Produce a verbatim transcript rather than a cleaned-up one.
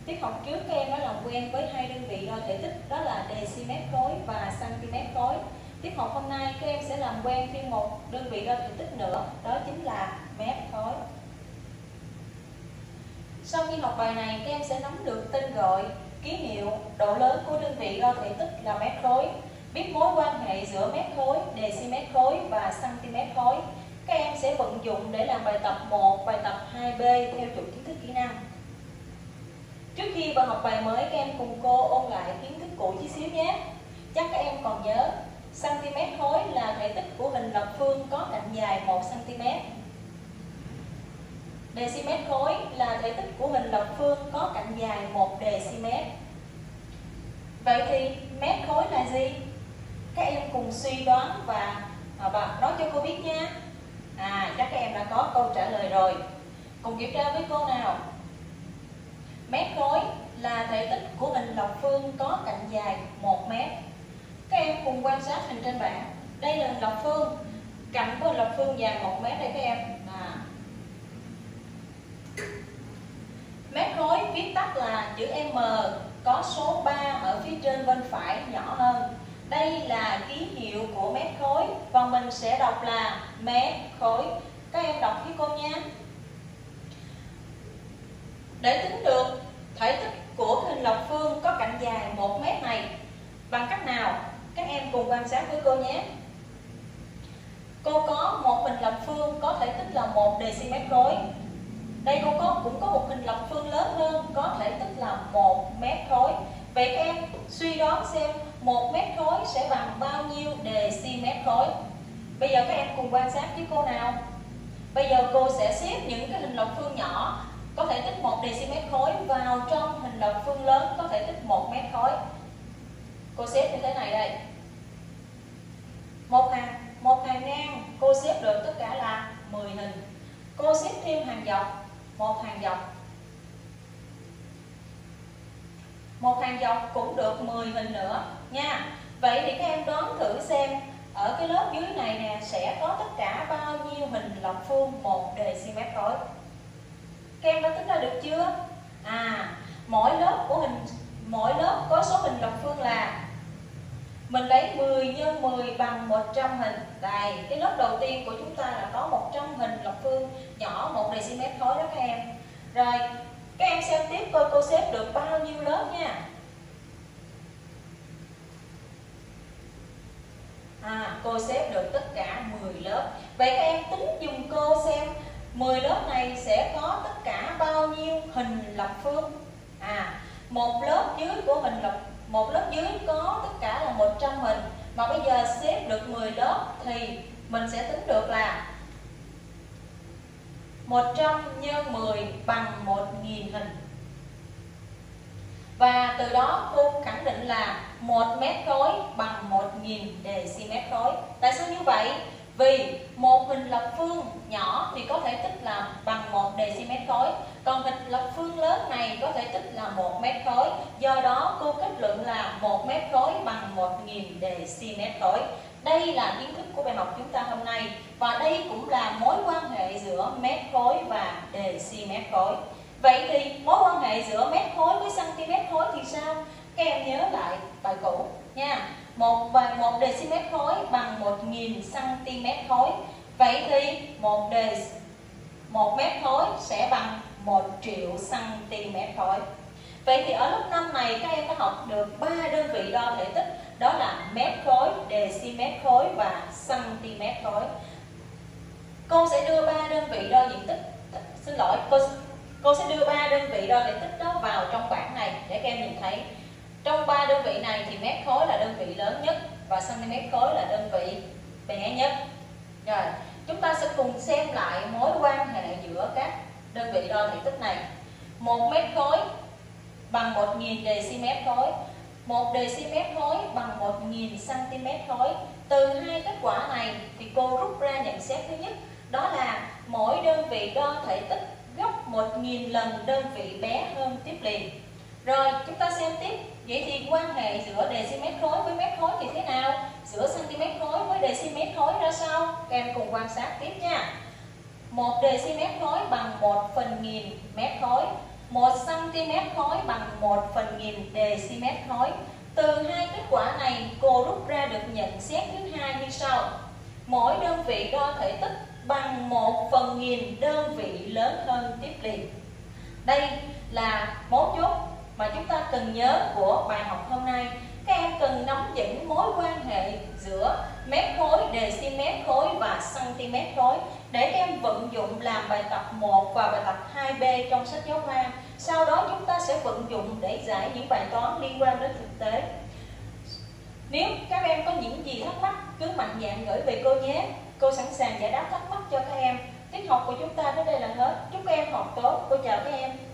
Tiết học trước các em đã làm quen với hai đơn vị đo thể tích, đó là decimet khối và cm khối. Tiết học hôm nay các em sẽ làm quen thêm một đơn vị đo thể tích nữa, đó chính là mét khối. Sau khi học bài này, các em sẽ nắm được tên gọi, ký hiệu, độ lớn của đơn vị đo thể tích là mét khối, biết mối quan hệ giữa mét khối, decimet khối và cm khối. Các em sẽ vận dụng để làm bài tập một, bài tập hai B theo chuẩn kiến thức kỹ năng. Trước khi vào học bài mới, các em cùng cô ôn lại kiến thức cũ chút xíu nhé. Chắc các em còn nhớ, cm khối là thể tích của hình lập phương có cạnh dài một xăng ti mét. Decimet khối là thể tích của hình lập phương có cạnh dài một decimet. Vậy thì mét khối là gì? Các em cùng suy đoán và à, nói cho cô biết nha. À, chắc các em đã có câu trả lời rồi. Cùng kiểm tra với cô nào. Mét khối là thể tích của hình lập phương có cạnh dài một mét. Các em cùng quan sát hình trên bảng. Đây là hình lập phương, cạnh của hình lập phương dài một mét đây các em. À. Mét khối viết tắt là chữ M, có số ba ở phía trên bên phải nhỏ hơn. Đây là ký hiệu của mét khối và mình sẽ đọc là mét khối. Các em đọc với cô nha. Để tính được thể tích của hình lập phương có cạnh dài một mét này bằng cách nào? Các em cùng quan sát với cô nhé. Cô có một hình lập phương có thể tích là một decimet khối. Đây cô có cũng có một hình lập phương lớn hơn có thể tích là một mét khối. Vậy các em suy đoán xem một mét khối sẽ bằng bao nhiêu decimet khối? Bây giờ các em cùng quan sát với cô nào. Bây giờ cô sẽ xếp những cái hình lập phương nhỏ có thể tích một decimet khối vào trong hình lập phương lớn có thể tích một mét khối. Cô xếp như thế này đây. Một hàng, một hàng ngang cô xếp được tất cả là mười hình. Cô xếp thêm hàng dọc, một hàng dọc. Một hàng dọc cũng được mười hình nữa nha. Vậy thì các em đoán thử xem ở cái lớp dưới này nè sẽ có tất cả bao nhiêu hình lập phương một decimet khối? Các em đã tính ra được chưa? À, mỗi lớp của hình mỗi lớp có số hình lập phương là mình lấy mười nhân mười bằng một trăm hình. Đây, cái lớp đầu tiên của chúng ta là có một trăm hình lập phương nhỏ một decimet khối đó các em. Rồi, các em xem tiếp coi cô xếp được bao nhiêu lớp nha. À, cô xếp được tất cả mười lớp. Vậy các em tính dùng cô xem mười lớp này sẽ có tất cả bao nhiêu hình lập phương? À, một lớp dưới của hình lập một lớp dưới có tất cả là một trăm hình, mà bây giờ xếp được mười lớp thì mình sẽ tính được là một trăm nhân mười bằng một nghìn hình. Và từ đó cô khẳng định là một mét khối bằng một nghìn decimet khối. Tại sao như vậy? Vì một hình lập phương nhỏ thì có thể tích là bằng một decimet khối, còn hình lập phương lớn này có thể tích là một mét khối. Do đó cô kết luận là một mét khối bằng một nghìn decimet khối. Đây là kiến thức của bài học chúng ta hôm nay, và đây cũng là mối quan hệ giữa mét khối và decimet khối. Vậy thì mối quan hệ giữa mét khối với cm khối thì sao? Các em nhớ lại bài cũ nha. Một và một decimet khối bằng một nghìn cm khối. Vậy thì một đề một mét khối sẽ bằng một triệu cm khối. Vậy thì ở lớp năm này các em đã học được ba đơn vị đo thể tích, đó là mét khối, decimet khối và cm khối. Cô sẽ đưa ba đơn vị đo diện tích, xin lỗi, cô cô sẽ đưa ba đơn vị đo thể tích đó vào trong bảng này để các em nhìn thấy. Trong ba đơn vị này thì mét khối là đơn vị lớn nhất và cm khối là đơn vị bé nhất. Rồi, chúng ta sẽ cùng xem lại mối quan hệ giữa các đơn vị đo thể tích này. một mét khối bằng một nghìn decimet khối, một decimet khối bằng một nghìn cm khối. Từ hai kết quả này thì cô rút ra nhận xét thứ nhất, đó là mỗi đơn vị đo thể tích gấp một nghìn lần đơn vị bé hơn tiếp liền. Rồi chúng ta xem tiếp. Vậy thì quan hệ giữa decimet khối với mét khối thì thế nào? Giữa cm khối với decimet khối ra sao? Các em cùng quan sát tiếp nha. Một decimet khối bằng một phần nghìn mét khối. một xăng-ti-mét khối bằng một phần nghìn deci-mét khối. Từ hai kết quả này, cô rút ra được nhận xét thứ hai như sau. Mỗi đơn vị đo thể tích bằng một phần nghìn đơn vị lớn hơn tiếp liền. Đây là mấu chốt mà chúng ta cần nhớ của bài học hôm nay. Các em cần nắm vững mối quan hệ giữa mét khối, deci-mét khối và cm khối để các em vận dụng làm bài tập một và bài tập hai B trong sách giáo khoa. Sau đó chúng ta sẽ vận dụng để giải những bài toán liên quan đến thực tế. Nếu các em có những gì thắc mắc, cứ mạnh dạn gửi về cô nhé. Cô sẵn sàng giải đáp thắc mắc cho các em. Tiết học của chúng ta đến đây là hết. Chúc các em học tốt. Cô chào các em.